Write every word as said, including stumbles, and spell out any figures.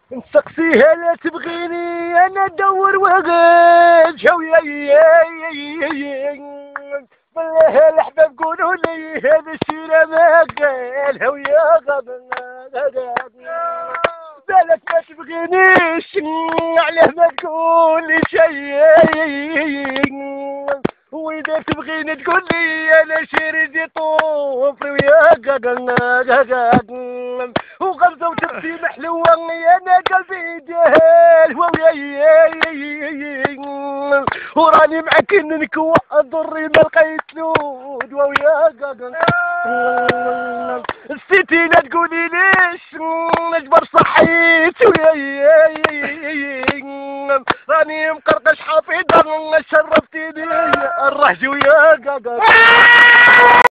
نسقسيها لا تبغيني انا ندور وغير شوية. بالله الاحباب قولوا لي هذا الشيء ما قال هويا غدا بالك ما تبغينيش علاه ما تقول لي شيء. واذا تبغيني تقول لي انا شريدي طوفي ويا قاقا وغمزه وتبكي محلوه انا قلبي جهل وراني معاك نكوى ضري ما لقيت لود ويا قاقا ستي لا تقولي ليش نجبر صحيت راني مقرقش حافظة شرفتيني الرهج ويا قاقا